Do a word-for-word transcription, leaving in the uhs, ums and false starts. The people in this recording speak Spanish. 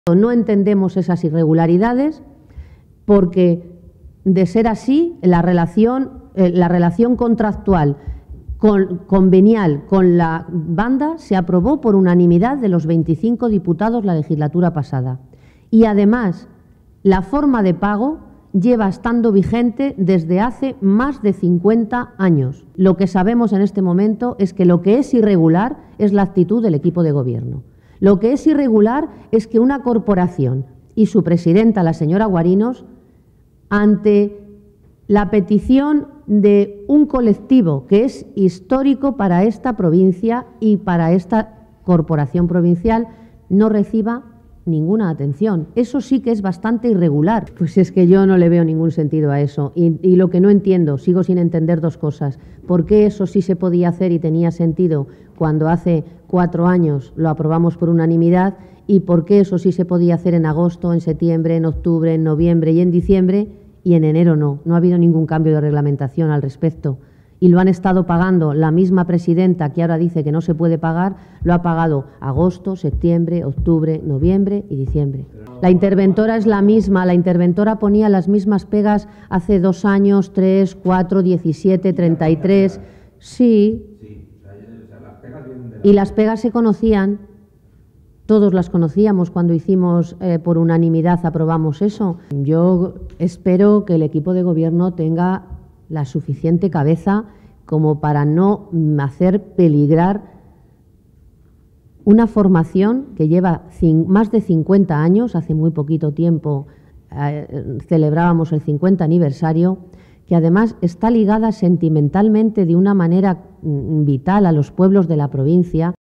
No entendemos esas irregularidades porque, de ser así, la relación, eh, la relación contractual con, convenial con la banda se aprobó por unanimidad de los veinticinco diputados la legislatura pasada. Y además, la forma de pago lleva estando vigente desde hace más de cincuenta años. Lo que sabemos en este momento es que lo que es irregular es la actitud del equipo de gobierno. Lo que es irregular es que una corporación y su presidenta, la señora Guarinos, ante la petición de un colectivo que es histórico para esta provincia y para esta corporación provincial, no reciba ninguna atención. Eso sí que es bastante irregular. Pues es que yo no le veo ningún sentido a eso. Y, y lo que no entiendo, sigo sin entender dos cosas. ¿Por qué eso sí se podía hacer y tenía sentido cuando hace cuatro años lo aprobamos por unanimidad? ¿Y por qué eso sí se podía hacer en agosto, en septiembre, en octubre, en noviembre y en diciembre y en enero no? No ha habido ningún cambio de reglamentación al respecto. Y lo han estado pagando la misma presidenta que ahora dice que no se puede pagar, lo ha pagado agosto, septiembre, octubre, noviembre y diciembre. La interventora es la misma, la interventora ponía las mismas pegas hace dos años, tres, cuatro, diecisiete, treinta y tres, sí, y las pegas se conocían, todos las conocíamos cuando hicimos eh, por unanimidad, aprobamos eso. Yo espero que el equipo de gobierno tenga la suficiente cabeza como para no hacer peligrar una formación que lleva más de cincuenta años, hace muy poquito tiempo eh, celebrábamos el cincuenta aniversario, que además está ligada sentimentalmente de una manera vital a los pueblos de la provincia.